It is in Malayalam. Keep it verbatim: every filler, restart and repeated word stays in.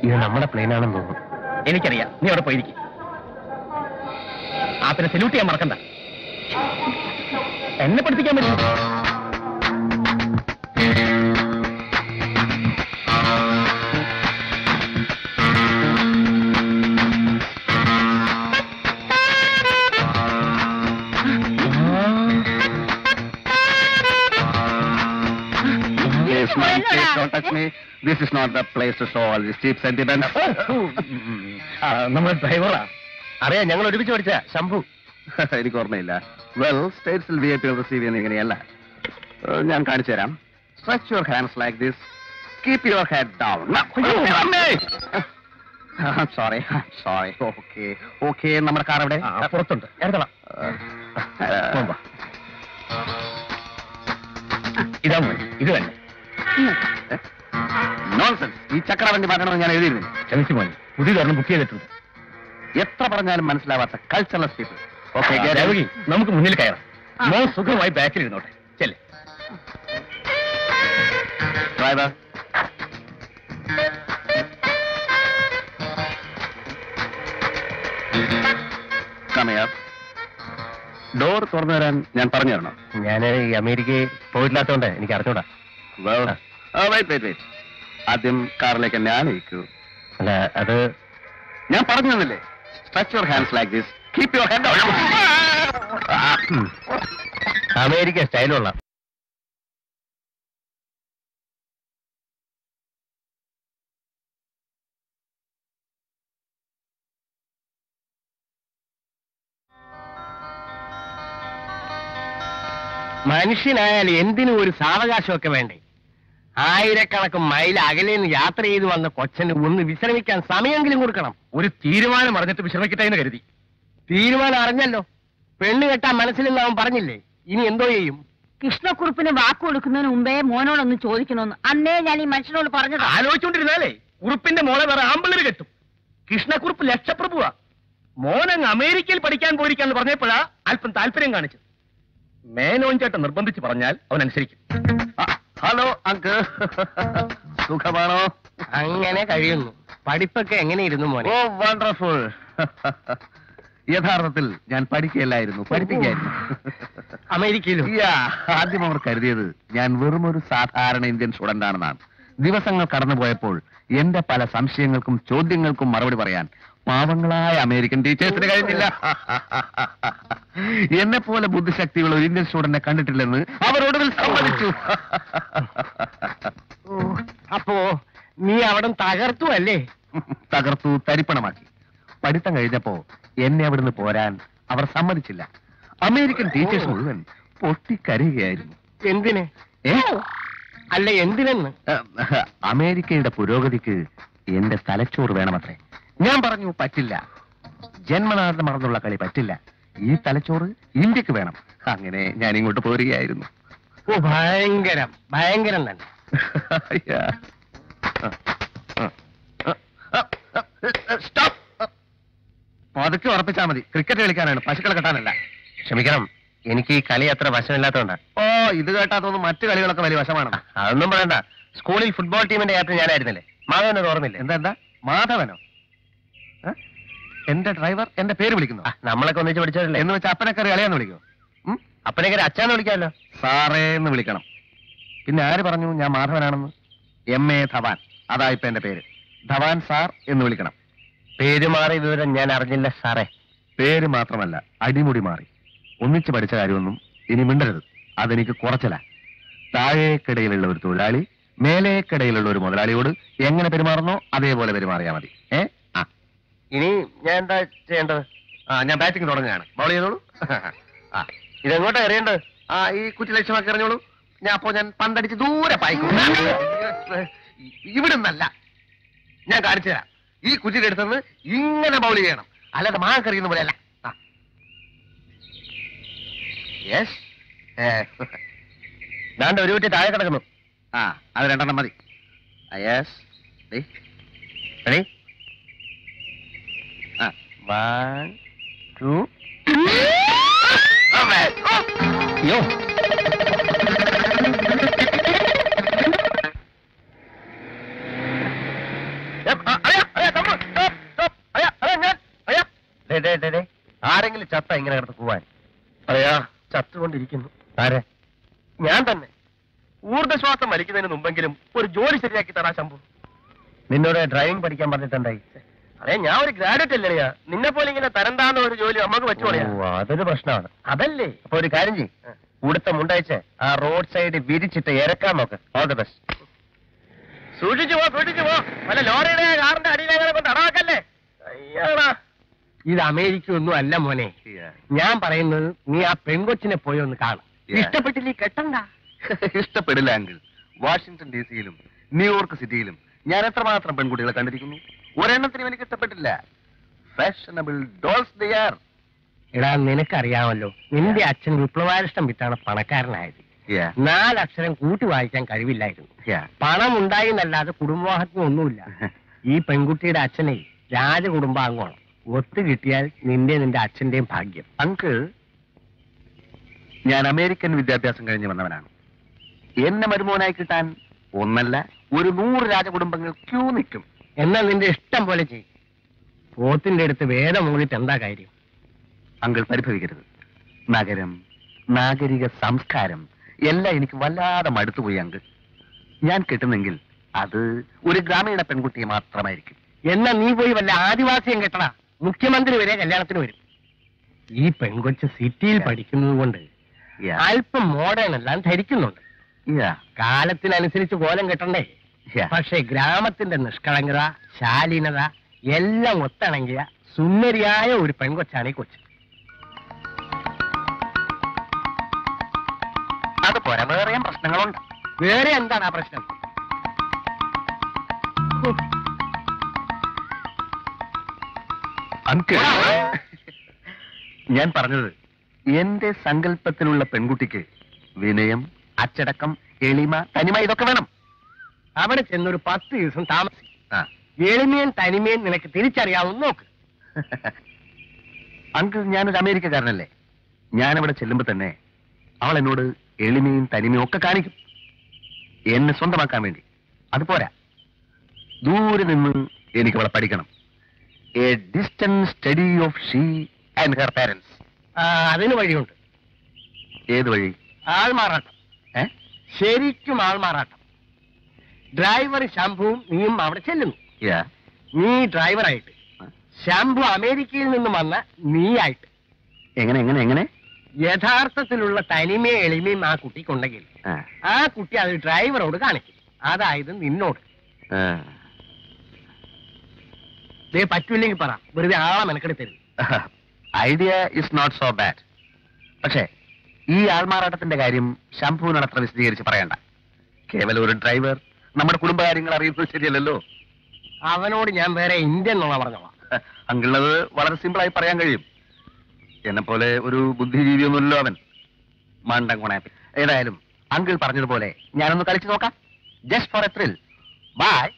ഇത് നമ്മുടെ പ്ലെയിനാണെന്ന് തോന്നുന്നു. എനിക്കറിയാം, നീ അവിടെ പോയിരിക്കും. ആ പിന്നെ സല്യൂട്ട് ചെയ്യാൻ മറക്കണ്ട. എന്നെ പഠിപ്പിക്കാൻ പറ്റും. Don't touch me. This is not the place to show all these cheap sentiments. നമ്മുടെ ഡ്രൈവറാ. അറിയാം, ഞങ്ങൾ ഒരുമിച്ച് പഠിച്ച ശംഭു. എനിക്ക് ഓർമ്മയില്ല. വെൽ, സ്റ്റേറ്റ്സിൽ വി ഐ പി റിസീവ് ചെയ്യുന്ന ഇങ്ങനെയല്ല. ഞാൻ കാണിച്ചു തരാം. Stretch your hands like this. Keep your head down. Sorry sorry. Okay okay. നമ്മുടെ കാർ എവിടെ? പുറത്തുണ്ട്. എടുത്തോളാം. ഇതാ മോൻ, ഇത് തന്നെ. നോൺസെൻസ്. ഈ ചക്രവണ്ടി മാറ്റണമെന്ന് ഞാൻ എഴുതിയിരുന്നില്ല. ക്ഷമിച്ചു മോൻ, പുതിയ കാരണം ബുക്ക് ചെയ്തിട്ടുണ്ട്. എത്ര പറഞ്ഞാലും മനസ്സിലാവാത്ത കൾച്ചറൽ പീപ്പിൾ. ഓക്കെ, നമുക്ക് മുന്നിൽ കയറാം. മോൻ സുഖമായി ബാക്കിൽ ഇരുന്നോട്ടെ. ചെല്ലേ ഡ്രൈവർ. ഡോർ തുറന്നു തരാൻ ഞാൻ പറഞ്ഞു തരണം. ഞാൻ ഈ അമേരിക്കയിൽ പോയിട്ടില്ലാത്തോണ്ട് എനിക്ക് അറിഞ്ഞൂടാ. Wait wait wait. ആദ്യം കാറിലേക്ക് എന്നെ ആനയിക്കൂ. അല്ല, അത് ഞാൻ പറഞ്ഞു തന്നില്ലേ? Stretch your hands like this. Keep your head down. America സ്റ്റൈലുള്ള. മനുഷ്യനായാലും എന്തിനും ഒരു സാവകാശമൊക്കെ വേണ്ടേ? ആയിരക്കണക്കിന് മൈൽ അകലേന്ന് യാത്ര ചെയ്ത് വന്ന കൊച്ചന് ഒന്ന് വിശ്രമിക്കാൻ സമയമെങ്കിലും കൊടുക്കണം. ഒരു തീരുമാനം അറിഞ്ഞിട്ട് വിശ്രമിക്കട്ടെ എന്ന് കരുതി. തീരുമാനം അറിഞ്ഞല്ലോ. പെണ്ണ് കെട്ടാൻ മനസ്സിലെന്ന് അവൻ പറഞ്ഞില്ലേ? ഇനി എന്തോ ചെയ്യും? കൃഷ്ണക്കുറുപ്പിന് വാക്ക് കൊടുക്കുന്നതിന് മുമ്പേ മോനോടൊന്ന് ചോദിക്കണമെന്ന് അന്നേ ഞാൻ ഈ മനുഷ്യനോട് പറഞ്ഞത്. ആലോചിച്ചോണ്ടിരുന്നാലേ കുറുപ്പിന്റെ മോളെ വേറെ ആമ്പിള്ളേര് കെട്ടും. കൃഷ്ണക്കുറുപ്പ് ലക്ഷപ്രഭുവാ. മോനങ്ങ് അമേരിക്കയിൽ പഠിക്കാൻ പോയിരിക്കാന്ന് പറഞ്ഞപ്പോഴാ അല്പം താല്പര്യം കാണിച്ചത്. മേനോൻ ചേട്ടൻ നിർബന്ധിച്ച് പറഞ്ഞാൽ അവൻ അനുസരിക്കും. ഹലോ അങ്കിൾ, സുഖമാണോ? അങ്ങനെ കഴിയുന്നു. പഠിപ്പൊക്കെ എങ്ങനെയിരുന്നു മോനെ? Oh wonderful. യഥാർത്ഥത്തിൽ ഞാൻ പഠിക്കുകയല്ലായിരുന്നു, പഠിപ്പിക്കായിരുന്നു. അമേരിക്കയിലും? ആദ്യം അവർ കരുതിയത് ഞാൻ വെറും ഒരു സാധാരണ ഇന്ത്യൻ സ്റ്റുഡന്റ് ആണെന്നാണ്. ദിവസങ്ങൾ കടന്നുപോയപ്പോൾ എന്റെ പല സംശയങ്ങൾക്കും ചോദ്യങ്ങൾക്കും മറുപടി പറയാൻ പാവങ്ങളായ അമേരിക്കൻ ടീച്ചേഴ്സിന് കഴിഞ്ഞില്ല. എന്നെ പോലെ ബുദ്ധിശക്തിയുള്ള ഒരു ഇന്ത്യൻ സ്റ്റുഡന്റിനെ കണ്ടിട്ടില്ലെന്ന് അവരോടൊരു സമ്മതിച്ചു. അപ്പോ നീ അവിടെ തകർത്തു അല്ലേ? തകർത്തു, തരിപ്പണമാക്കി. പഠിത്തം കഴിഞ്ഞപ്പോ എന്നെ അവിടുന്ന് പോരാൻ അവർ സമ്മതിച്ചില്ല. അമേരിക്കൻ ടീച്ചേഴ്സ് മുഴുവൻ പൊട്ടിക്കരയുകയായിരുന്നു. എന്തിന്? ഏ അല്ല, എന്തിനെന്ന്? അമേരിക്കയുടെ പുരോഗതിക്ക് എന്റെ തലച്ചോറ് വേണമത്രേ. ഞാൻ പറഞ്ഞു പറ്റില്ല, ജന്മനാഥ മറന്നുള്ള കളി പറ്റില്ല, ഈ തലച്ചോറ് ഇന്ത്യക്ക് വേണം. അങ്ങനെ ഞാൻ ഇങ്ങോട്ട് പോരുകയായിരുന്നു. ഓ, ഭയങ്കരം ഭയങ്കരം തന്നെ. പതുക്കെ ഉറപ്പിച്ചാ മതി. ക്രിക്കറ്റ് കളിക്കാനാണ്, പശുക്കളെ കെട്ടാനല്ല. ക്ഷമിക്കണം, എനിക്ക് ഈ കളി അത്ര വശമില്ലാത്തതുകൊണ്ടാ. ഓ, ഇത് കേട്ടാത്തൊന്നും മറ്റു കളികളൊക്കെ വലിയ വശമാണ്. അതൊന്നും പറയണ്ട. സ്കൂളിൽ ഫുട്ബോൾ ടീമിന്റെ ക്യാപ്റ്റൻ ഞാനായിരുന്നില്ലേ? മാധവനത് ഓർമ്മയില്ലേ? എന്താ എന്താ മാധവനോ? എന്റെ ഡ്രൈവർ എന്റെ പേര് വിളിക്കുന്നു. നമ്മളൊക്കെ ഒന്നിച്ച് പഠിച്ചതല്ലേ? എന്ന് വെച്ചാൽ അപ്പനക്കറി അളിയാന്ന് വിളിക്കോ? അപ്പനക്കറി അച്ഛാന്ന് വിളിക്കാമല്ലോ. സാറേ എന്ന് വിളിക്കണം. പിന്നെ ആര് പറഞ്ഞു ഞാൻ മാധവനാണെന്ന്? എം എ ധവാൻ, അതാ ഇപ്പൊ എന്റെ പേര്. ധവാൻ സാർ എന്ന് വിളിക്കണം. പേര് മാറി വിവരം ഞാൻ അറിഞ്ഞില്ല സാറേ. പേര് മാത്രമല്ല, അടിമുടി മാറി. ഒന്നിച്ച് പഠിച്ച കാര്യമൊന്നും ഇനി മിണ്ടരുത്. അതെനിക്ക് കുറച്ചില്ല. താഴേക്കിടയിലുള്ള ഒരു തൊഴിലാളി മേലേക്കിടയിലുള്ള ഒരു മുതലാളിയോട് എങ്ങനെ പെരുമാറുന്നോ അതേപോലെ പെരുമാറിയാൽ മതി. ഏ ആ ഇനി ഞാൻ എന്താ ചെയ്യേണ്ടത്? ആ ഞാൻ ബാറ്റിംഗ് തുടങ്ങുകയാണ്. ബൗൾ ചെയ്തോളൂ. ആ ഇതെങ്ങോട്ടാ എറിയേണ്ടത്? ആ ഈ കുറ്റി ലക്ഷ്യമാക്കി എറിഞ്ഞോളൂ. ഞാൻ അപ്പോ ഞാൻ പന്തടിച്ച് ദൂരെ പായിക്കും. ഇവിടുന്നല്ല, ഞാൻ കാണിച്ചു തരാം. ഈ കുറ്റിയുടെ അടുത്തുനിന്ന് ഇങ്ങനെ ബൗൾ ചെയ്യണം, അല്ലാതെ മാങ്ങക്കറിയുന്ന പോലെയല്ല. യെസ്, ദാണ്ട് ഒരു കുറ്റി താഴെ കിടക്കുന്നു. ആ അത് രണ്ടെണ്ണം മതി. Yes, ready? ആ വൺ ടു. അയ്യോ, അറിയാം. ആരെ? ഞാൻ തന്നെ. ഊർജ്ജശ്വാസം വലിക്കുന്നതിന് മുമ്പെങ്കിലും ഒരു ജോലി ശരിയാക്കി തരാ ശംഭു. നിന്നോട് ഡ്രൈവിംഗ് പഠിക്കാൻ പറഞ്ഞിട്ടുണ്ടായി. അതെ, ഞാൻ ഒരു ഗ്രാജുവേറ്റ് അല്ലേ. നിന്നെ പോലെ ഇങ്ങനെ തരംതാന്ന ഒരു ജോലി നമുക്ക് വെച്ചോളിയാ. അതൊരു പ്രശ്നമാണ്. അതല്ലേ. അപ്പൊ ഒരു കാര്യം ചെയ്യും, ഉടുത്ത മുണ്ടയച്ച് ആ റോഡ് സൈഡ് വിരിച്ചിട്ട് ഇറക്കാൻ നോക്ക്. All the best. സൂക്ഷിച്ചു പോ, സൂക്ഷിച്ചു പോ. വല്ല ലോറിയുടെ കാറിന്റെ അടിയിലെ കൊണ്ട് അടവാക്കല്ലേ. അയ്യാടാ, ഇത് അമേരിക്ക ഒന്നും അല്ല മോനെ. ഞാൻ പറയുന്നത് നീ ആ പെൺകൊച്ചിനെ പോയി ഒന്ന് കാണും. ഇഷ്ടപ്പെട്ടില്ലേ കെട്ടണ്ട. ഇഷ്ടപ്പെടില്ല എങ്കിൽ വാഷിംഗ്ടൺ ഡി സിയിലും ന്യൂയോർക്ക് സിറ്റിയിലും ഞാൻ എത്രമാത്രം പെൺകുട്ടികളെ കണ്ടിരിക്കുന്നു. ഒരെണ്ണത്തിനും എനിക്ക് ഇഷ്ടപ്പെട്ടില്ല. Fashionable dolls they are. എടാ, നിനക്കറിയാമല്ലോ, നിന്റെ അച്ഛൻ വിപ്ലവാരിഷ്ടം വിറ്റാണ് പണക്കാരനായത്. നാലക്ഷരം കൂട്ടി വായിക്കാൻ കഴിവില്ലായിരുന്നു. പണം ഉണ്ടായി എന്നല്ലാതെ കുടുംബവാഹത്വം ഒന്നുമില്ല. ഈ പെൺകുട്ടിയുടെ അച്ഛനെ രാജകുടുംബാംഗമാണ്. ഒത്തു കിട്ടിയാൽ നിന്റെ നിന്റെ അച്ഛന്റെയും ഭാഗ്യം. അങ്കിൾ, ഞാൻ അമേരിക്കൻ വിദ്യാഭ്യാസം കഴിഞ്ഞ് വന്നവനാണ്. എന്നെ മരുമോനായി കിട്ടാൻ ഒന്നല്ല ഒരു നൂറ് രാജകുടുംബങ്ങൾ ക്യൂ നിൽക്കും. എന്നാൽ നിന്റെ ഇഷ്ടം പോലെ ചെയ്യും. പോത്തിന്റെ അടുത്ത് വേദം മൂന്നിട്ട് എന്താ കാര്യം? അങ്കിൾ പരിഭവിക്കരുത്. നഗരം, നാഗരിക സംസ്കാരം എല്ലാം എനിക്ക് വല്ലാതെ മടുത്തുപോയി അങ്കിൾ. ഞാൻ കിട്ടുന്നെങ്കിൽ അത് ഒരു ഗ്രാമീണ പെൺകുട്ടിയെ മാത്രമായിരിക്കും. എന്നാ നീ പോയി വല്ല ആദിവാസിയും കെട്ടടാ. മുഖ്യമന്ത്രി വരെ കല്യാണത്തിന് വരും. ഈ പെൺകൊച്ച് സിറ്റിയിൽ പഠിക്കുന്നത് കൊണ്ട് അല്പം മോഡേൺ എല്ലാം ധരിക്കുന്നുണ്ട്. കാലത്തിനനുസരിച്ച് കോലം കെട്ടണ്ടേ? പക്ഷെ ഗ്രാമത്തിന്റെ നിഷ്കളങ്കത, ശാലീനത എല്ലാം ഒത്തിണങ്ങിയ സുന്ദരിയായ ഒരു പെൺകൊച്ചാണ് ഈ കൊച്ച്. അതുപോലെ വേറെയും പ്രശ്നങ്ങളുണ്ട്. വേറെ എന്താണ് ആ പ്രശ്നം? അങ്കിൾ, ഞാൻ പറഞ്ഞത് എന്റെ സങ്കല്പത്തിലുള്ള പെൺകുട്ടിക്ക് വിനയം, അച്ചടക്കം, എളിമ, തനിമ ഇതൊക്കെ വേണം. അവിടെ ചെന്നൊരു പത്ത് ദിവസം താമസിക്കും. എളിമയും തനിമയും നിനക്ക് തിരിച്ചറിയാവുന്ന നോക്ക്. അങ്കിൾ, ഞാനൊരു അമേരിക്കക്കാരനല്ലേ. ഞാനവിടെ ചെല്ലുമ്പോ തന്നെ അവൾ എന്നോട് എളിമയും തനിമയും ഒക്കെ കാണിക്കും, എന്നെ സ്വന്തമാക്കാൻ വേണ്ടി. അതുപോരാ, ദൂരെ നിന്ന് എനിക്ക് അവളെ പഠിക്കണം. A distant study of she and her parents. അതിന് വഴിയുണ്ട്. ഏത് വഴി? ആൾമാറാട്ടം. ഏ ശരിക്കും ആൾമാറാട്ടം. ഡ്രൈവർ ശംഭുവും നീയും അവിടെ ചെല്ലുന്നു. നീ ഡ്രൈവറായിട്ട്, ശംഭു അമേരിക്കയിൽ നിന്നും വന്ന നീയായിട്ട്. എങ്ങനെ എങ്ങനെ എങ്ങനെ യഥാർത്ഥത്തിലുള്ള തനിമയും എളിമയും ആ കുട്ടിക്കുണ്ടെങ്കിൽ ആ കുട്ടി അത് ഡ്രൈവറോട് കാണിക്കും. അതായത് നിന്നോട്. ദേ പറ്റൂല്ലെങ്കിൽ പറ, വെറുതെ ആളെ മെനക്കെടി തരും. Idea is not so bad. പക്ഷേ ഈ ആൾമാറാട്ടത്തിന്റെ കാര്യം ശംഭുവിനോട് അത്ര വിശദീകരിച്ച് പറയണ്ട. കേവലം ഒരു ഡ്രൈവർ നമ്മുടെ കുടുംബകാര്യങ്ങൾ അറിയുന്നത് ശരിയല്ലല്ലോ. അവനോട് ഞാൻ വേറെ ഇന്ത്യൻ എന്നുള്ള പറഞ്ഞോളാം. അങ്കിളത് വളരെ സിമ്പിളായി പറയാൻ കഴിയും. എന്നെ പോലെ ഒരു ബുദ്ധിജീവിയൊന്നുമല്ലോ അവൻ. മണ്ടൻ കൊണാപ്പി. ഏതായാലും അങ്കിൾ പറഞ്ഞതുപോലെ ഞാനൊന്ന് കളിച്ചു നോക്കാം. Just for a thrill. By.